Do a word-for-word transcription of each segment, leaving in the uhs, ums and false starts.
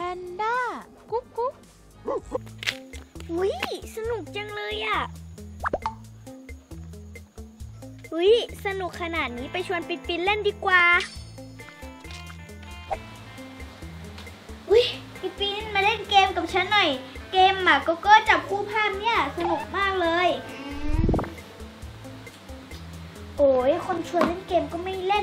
นด้ากุ๊กกุ๊กอุ้ยสนุกจังเลยอ่ะอุ้ยสนุกขนาดนี้ไปชวนปินปินเล่นดีกว่าอุ้ยปินปินมาเล่นเกมกับฉันหน่อยเกมหมาโกโก้จับคู่ภาพเนี่ยสนุกมากเลยโอ้ยคนชวนเล่นเกมก็ไม่เล่น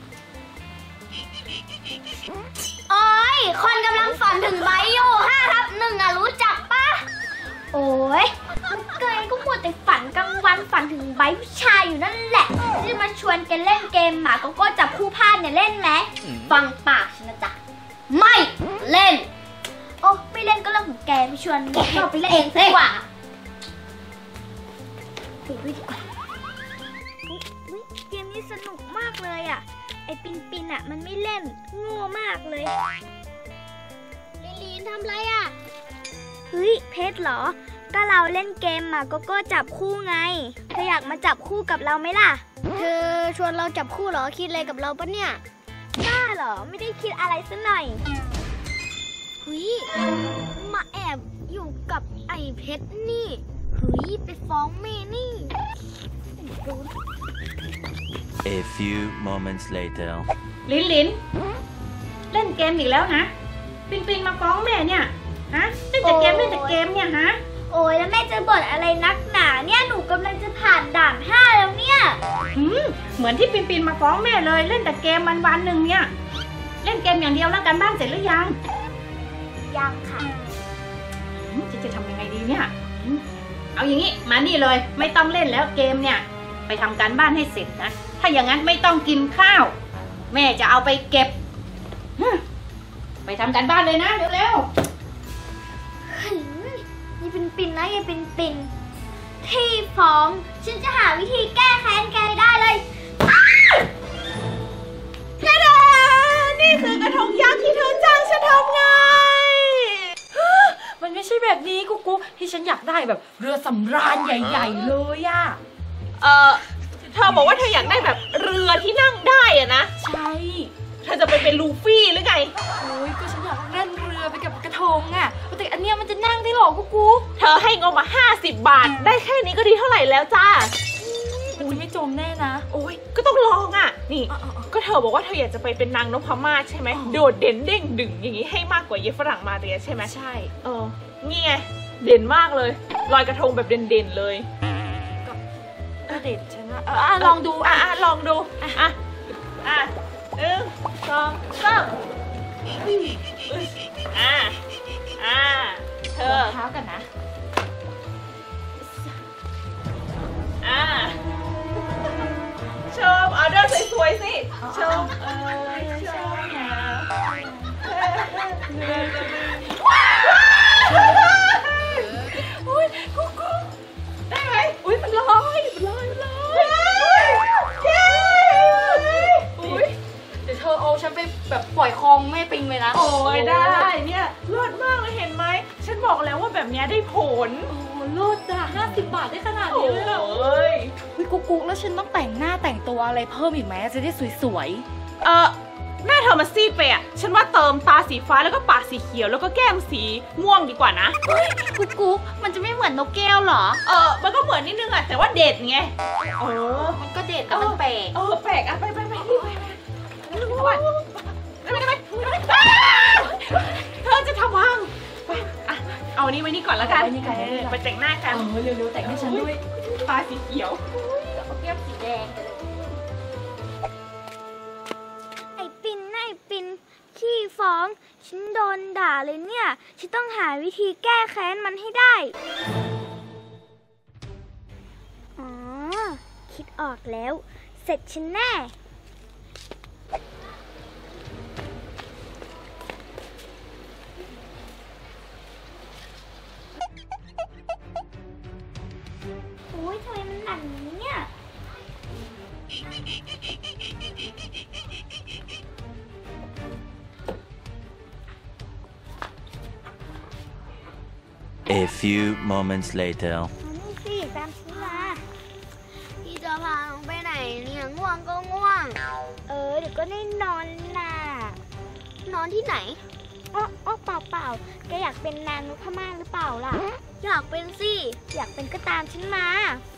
โอ้ยคนกำลังฝันถึงไบอยู่ห้าทับหนึ่งอ่ะรู้จักปะโอ้ยเกยก็มัวแต่ฝันกลางวันฝันถึงไบผู้ชายอยู่นั่นแหละที่มาชวนกันเล่นเกมหมาโกโก้จับคู่ภาพเนี่ยเล่นไหมฟังปากฉันนะจ๊ะไม่เล่นโอ้ไม่เล่นก็เรื่องของแกไปชวนเราไปเล่นเองดีกว่าไปด้วยดีกว่าเกมนี้สนุกมากเลยอ่ะไอปินปินอ่ะมันไม่เล่นโง่มากเลยลิลีนทำไรอ่ะเฮ้ยเพชรเหรอก็เราเล่นเกมหมาโกโก้จับคู่ไงเธออยากมาจับคู่กับเราไหมล่ะเธอชวนเราจับคู่เหรอคิดอะไรกับเราปะเนี่ยบ้าเหรอไม่ได้คิดอะไรซะหน่อยเฮ้ยมาแอบอยู่กับไอเพชรนี่เฮ้ยไปฟ้องแม่นี่ A few moments later ลินลินเล่นเกมอีกแล้วนะปินปินมาฟ้องแม่เนี่ยฮะเล่นแต่เกมเล่นแต่เกมเนี่ยฮะโอ้ยแล้วแม่จะบ่นอะไรนักหนาเนี่ยหนูกำลังจะผ่านด่านห้าแล้วเนี่ยหืมเหมือนที่ปินปินมาฟ้องแม่เลยเล่นแต่เกมวันวันหนึ่งเนี่ยเล่นเกมอย่างเดียวแล้วกันบ้านเสร็จหรือยังยังค่ะจะจะทำยังไงดีเนี่ยเอาอย่างนี้มานี่เลยไม่ต้องเล่นแล้วเกมเนี่ยไปทำการบ้านให้เสร็จนะถ้าอย่างนั้นไม่ต้องกินข้าวแม่จะเอาไปเก็บไปทำการบ้านเลยนะเร็วๆนี่เป็นปินนะยังเป็นปินที่ฟ้องฉันจะหาวิธีแก้แค้นแกได้เลยแค่ดานี่คือกระทงยักษ์ที่เธอจ้างฉันทำไงมันไม่ใช่แบบนี้กุ๊กกุ๊กที่ฉันอยากได้แบบเรือสำราญใหญ่ๆเลยอะเออเธอบอกว่าเธออยากได้แบบเรือที่นั่งได้อะนะใช่เธอจะไปเป็นลูฟี่หรือไงโอ้ยก็ฉันอยากเล่นเรือไปกับกระทงอะแต่อันเนี้ยมันจะนั่งได้หรอกุ๊กกุ๊กเธอให้งบมาห้าสิบบาทได้แค่นี้ก็ดีเท่าไหร่แล้วจ้าโอ้ยไม่จมแน่นะโอ้ยก็ต้องลองอ่ะนี่ก็เธอบอกว่าเธออยากจะไปเป็นนางนพมาศใช่ไหมโดดเด่นเด้งดึงอย่างนี้ให้มากกว่าเยฝรั่งมาเรียใช่ไหมใช่เออนี่ไงเด่นมากเลยลอยกระทงแบบเด่นๆเลยก็เด่นฉันว่าอ่ะลองดูอ่ะอ่ะลองดูอ่ะอ่ะอ่ะหนึ่งสองสามอ่ะอ่ะเธอเท้ากันนะอ่ะชมเอาเดินสวยๆสิชมเออชมนะอุ้ยกุ๊กกุ๊กได้ไหมอุ้ยมันลอยมันลอยมันลอยเย้อุ้ยเดี๋ยวเธอเอาฉันไปแบบปล่อยคลองแม่ปิงเลยนะโอ้ยได้เนี่ยเลิศมากเลยเห็นไหมฉันบอกแล้วว่าแบบนี้ได้ผลโอ้เลิศจ้ะห้าสิบบาทได้ขนาดนี้เลยเหรอเอ้ยอุ้ยกุ๊กกุ๊กแล้วฉันต้องแต่งหน้าแต่งตัวอะไรเพิ่มอีกไหมจะได้สวยๆเออหน้าเธอมาซีดไปอ่ะฉันว่าเติมตาสีฟ้าแล้วก็ปากสีเขียวแล้วก็แก้มสีม่วงดีกว่านะเฮ้ยกุ๊กกุ๊กมันจะไม่เหมือนนกแก้วเหรอเออมันก็เหมือนนิดนึงอ่ะแต่ว่าเด็ดไงเออมันก็เด็ดแล้วมันแปลกเออแปลกอ่ะไปไปไปไปไปเธอจะทำพังไปอ่ะเอานี้ไว้นี่ก่อนแล้วกันไปแต่งหน้ากันเออเร็วๆแต่งให้ฉันด้วยตาสีเขียวเอาแก้มสีแดงไอปินไอปินขี้ฟ้องฉันโดนด่าเลยเนี่ยฉันต้องหาวิธีแก้แค้นมันให้ได้อ๋อคิดออกแล้วเสร็จฉันแน่โอ้ยทำไมมันหนักอย่างนี้เนี่ย A few moments later นี่สิตามฉันมาพี่จะพาน้องไปไหนเนี่ยง่วงก็ง่วงเออเดี๋ยวก็ได้นอนน่ะนอนที่ไหน ออ๋ออ๋อเปล่าเปล่าแกอยากเป็นนางนพมาศหรือเปล่าล่ะอยากเป็นสิอยากเป็นก็ตามฉันมา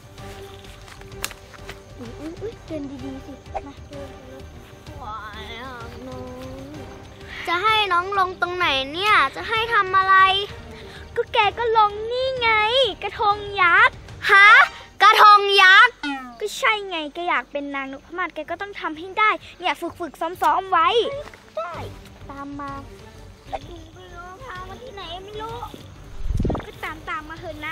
อุ้ยอุ้ยอุ้ยเดินดีๆสิมาเดินว้าวน้องจะให้น้องลงตรงไหนเนี่ยจะให้ทำอะไรก็แกก็ลงนี่ไงกระทงยักษ์ฮะกระทงยักษ์ก็ใช่ไงแกอยากเป็นนางนพมาศแกก็ต้องทำให้ได้เนี่ยฝึกฝึกซ้อมๆไว้ได้ตามมาไม่รู้พามาที่ไหนไม่รู้ก็ตามตามมาเถอะนา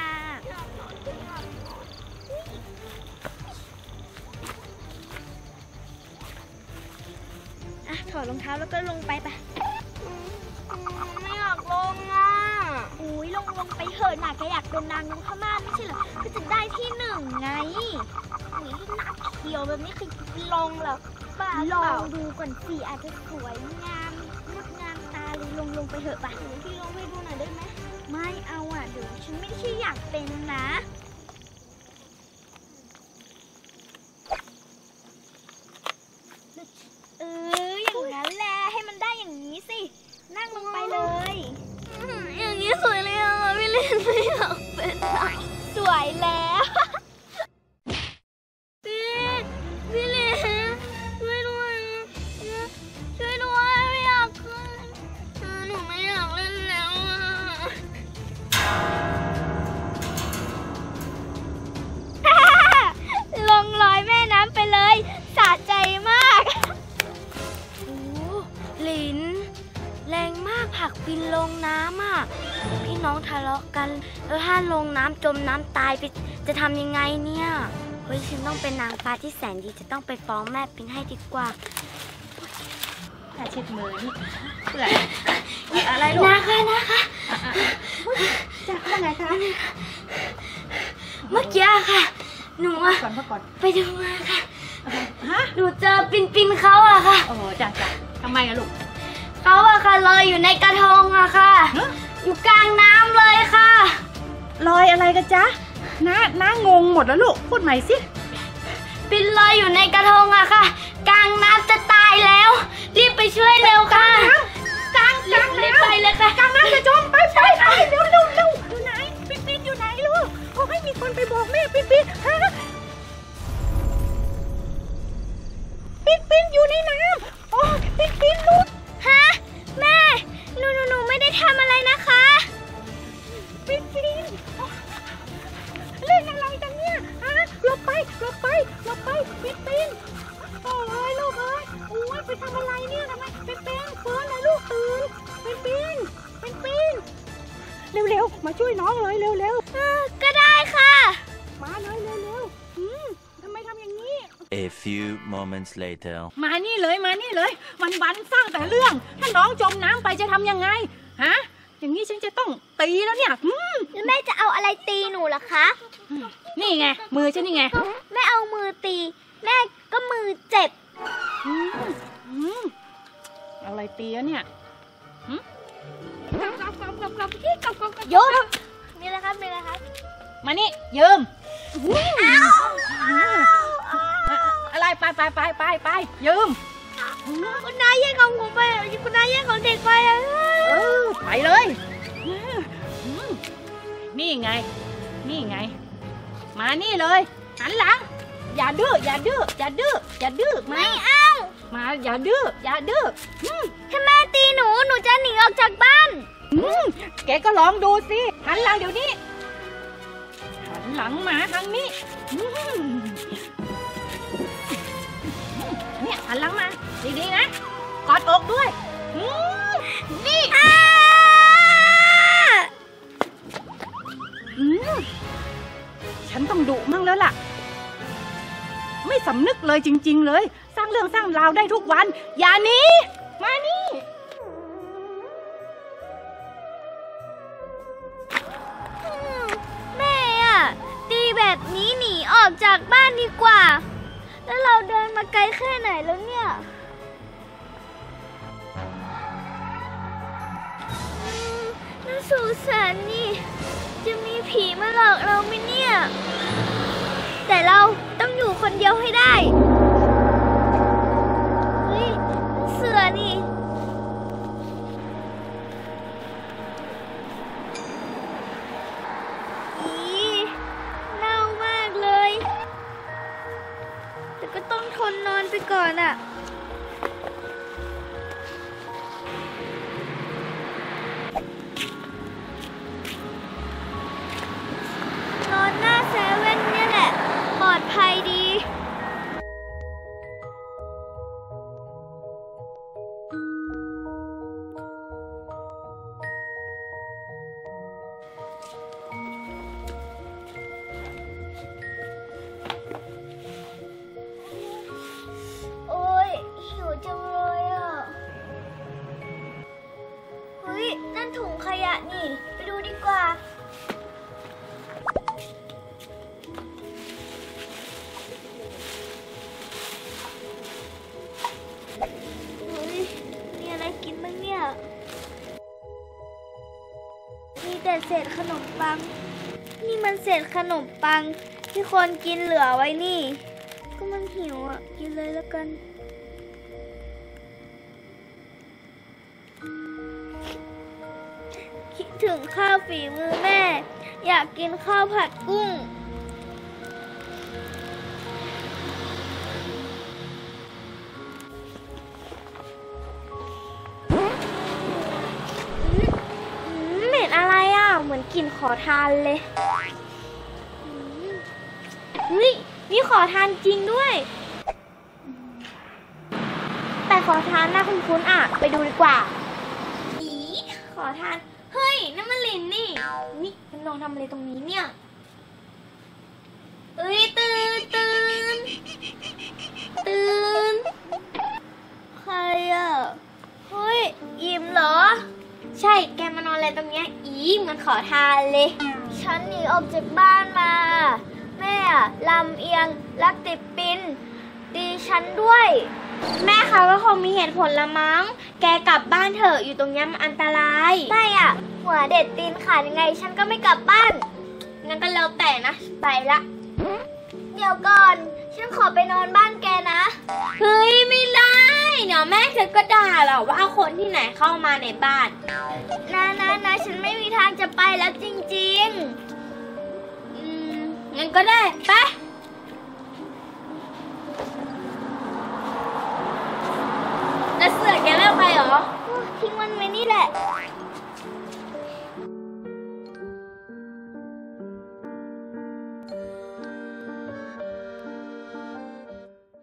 อ่ะถอดรองเท้าแล้วก็ลงไปไปไม่อยากลงอ่ะอุ้ยลงลงไปเถอะน่ะแกอยากเป็นนางนพมาศไม่ใช่เหรอก็จะได้ที่หนึ่งไงอุ้ยหนักเขียวแบบนี้คือลงเหรอบ้าลองดูก่อนสิอาจจะสวยงามงดงามตาเลยลงลงไปเถอะป่ะพี่ลงให้ดูหน่อยได้ไหมไม่เอาอ่ะเดี๋ยวฉันไม่ใช่อยากเป็นนะเอออย่างนั้นแหละให้มันได้อย่างนี้สินั่งลงไปเลยอย่างนี้สวยเลยอ่ะพี่ลินไม่อยากเป็นสวยแล้วพี่พี่ลินช่วยด้วยช่วยด้วยไม่อยากขึ้นหนูไม่อยากเล่นแล้วอ่ะลงลอยแม่น้ำไปเลยสะใจมากโอ้ลินแรงมากผักบินลงน้ำอ่ะพี่น้องทะเลาะกันแล้วถ้าลงน้ำจมน้ำตายไปจะทำยังไงเนี่ยเฮ้ยฉันต้องเป็นนางฟ้าที่แสนดีจะต้องไปฟ้องแม่ปินให้ดีกว่าถ้าเช็ดมือนี่เปื่อยอะไรลูกนะคะนะคะจะว่าไงคะเมื่อกี้ค่ะหนูอะก่อนเมื่อก่อนไปดูมาค่ะฮะหนูเจอปินปินเขาอะค่ะโอ้จ้ะจ้ะทำไมอะลูกเขาอะค่ะลอยอยู่ในกระทงอะค่ะ อยู่กลางน้ำเลยค่ะลอยอะไรกันจ๊ะน้าน้างงหมดแล้วลูกพูดใหม่สิปินลอยอยู่ในกระทงอะค่ะ กลางน้ำจะตายแล้ว รีบไปช่วยเร็วค่ะกลางกลางรีบไปเลยค่ะกลางน้ำจะจมไปไปไปเร็วเร็วเร็วอยู่ไหนปินปินอยู่ไหนลูกขอให้มีคนไปบอกแม่ปินปินฮะปินปินอยู่ในน้ำโอ้ปินปินลูกฮะแม่หนูหนูหนูไม่ได้ทำอะไรนะคะปินปินเล่นอะไรกันเนี่ยฮะหลบไปหลบไปหลบไปปินปินโอ้ยลูกเอ้ยโอ้ยไปทำอะไรเนี่ยทำไมปินปินเฟิร์นเลยลูกตื่นปินปินปินปินเร็วๆมาช่วยน้องเลยเร็วๆก็ได้ค่ะมาเลยเร็วๆอืมทำไมทำอย่างนี้ A few moments later. มานี่เลยมานี่เลยวันวันๆสร้างแต่เรื่องถ้าน้องจมน้ำไปจะทำยังไงฮะอย่างนี้ฉันจะต้องตีแล้วเนี่ยอืมแล้วแม่จะเอาอะไรตีหนูล่ะคะนี่ไงมือฉันนี่ไงแม่เอามือตี แม่ก็มือเจ็บอืมอืมอะไรตีแล้วเนี่ยหืมกลับกลับกลับกลับกลับกลับกลับกลับยุบมีอะไรครับ มีอะไรครับมานี่ยืมอะไรไปไปไปไปไปยืมคุณนายแย่งของผมไปคุณนายแย่งของเด็กไปอ่ะเออไปเลยอืมนี่ไง นี่ไง มานี่เลยหันหลังอย่าดื้ออย่าดื้ออย่าดื้ออย่าดื้อมาไม่เอามาอย่าดื้ออย่าดื้ออืมถ้าแม่ตีหนู หนูจะหนีออกจากบ้านอืมแกก็ลองดูสิหันหลังเดี๋ยวนี้หันหลังมาทางนี้อืมเนี่ยหันหลังมาดีๆนะกอดอกด้วยอืมนี่อืมฉันต้องดุมั่งแล้วล่ะไม่สำนึกเลยจริง ๆ เลยสร้างเรื่องสร้างราวได้ทุกวันอย่าหนีมานี่แม่อะตีแบบนี้หนีออกจากบ้านดีกว่า แล้วเราเดินมาไกลแค่ไหนแล้วเนี่ยอืมน่าสงสารนี่ จะมีผีมาหลอกเราไหมเนี่ย แต่เราต้องอยู่คนเดียวให้ได้ เฮ้ยเสือนี่นี่ ไปดูดีกว่าเฮ้ยมีอะไรกินบ้างเนี่ย มีแต่เศษขนมปัง นี่มันเศษขนมปังที่คนกินเหลือไว้นี่ ก็มันหิวอ่ะ กินเลยแล้วกัน คิดถึงข้าวฝีมือแม่ อยากกินข้าวผัดกุ้ง เหม็นอะไรอ่ะ เหมือนกลิ่นขอทานเลยเฮ้ยนี่ขอทานจริงด้วย แต่ขอทานน่าคุ้นๆอ่ะ ไปดูดีกว่า อีขอทาน เฮ้ยนั่นมันลินนี่ นี่มันลองทำอะไรตรงนี้เนี่ย เอ้ยตื่นตื่นตื่นใครอ่ะ เฮ้ยอิ่มเหรอ ใช่แกมานอนอะไรตรงเนี้ยอีมันขอทานเลย ฉันหนีออกจากบ้านมา แม่อะลำเอียงรักติดปินตีฉันด้วย แม่เขาก็คงมีเหตุผลละมั้ง แกกลับบ้านเถอะอยู่ตรงนี้มันอันตรายไม่อะหัวเด็ดตีนขาดยังไง ฉันก็ไม่กลับบ้านงั้นก็แล้วแต่นะไปละเดี๋ยวก่อนฉันขอไปนอนบ้านแกนะเฮ้ยไม่ได้เดี๋ยวแม่เธอก็ด่าหรอกว่าคนที่ไหนเข้ามาในบ้านนะนะนะฉันไม่มีทางจะไปแล้วจริงๆอืมงั้นก็ได้ไปแล้วเสือแกไม่เอาไปเหรอทิ้งมันไว้นี่แหละ